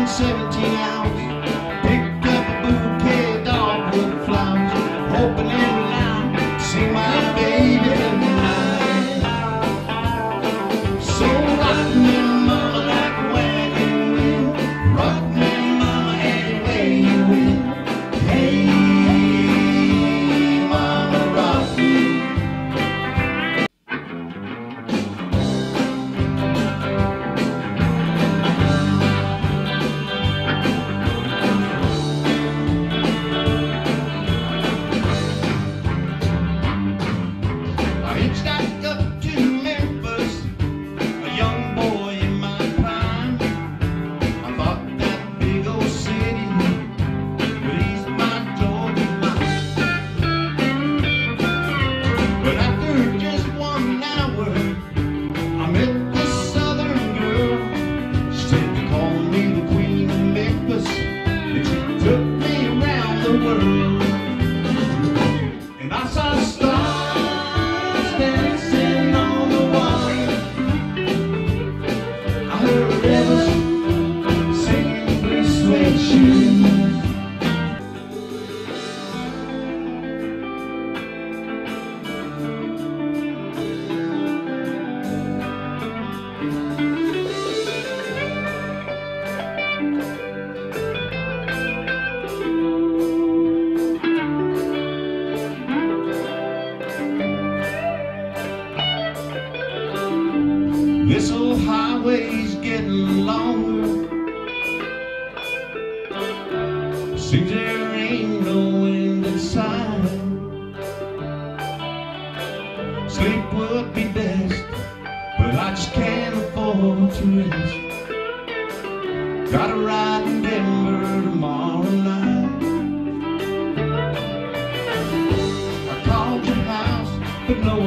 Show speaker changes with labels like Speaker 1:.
Speaker 1: 17 hours, picked up a bouquet of dogwood flowers, hoping every night to see my baby tonight. So rock me, mama, like a wagon wheel. Rock me, mama, any way you will. Hey, mama, rock me. I hitchhiked up to Memphis, a young boy in my prime. I thought that big old city would ease my Georgia mind. But after just 1 hour, I met this southern girl. She said to call me the queen of Memphis, and she took me around the world. And I saw stars dancing on the water. I heard rivers singing blue suede shoes. This old highway's getting longer. Seems there ain't no end in sight. Sleep would be best, but I just can't afford to rest. Gotta ride in Denver tomorrow night. I called your house, but no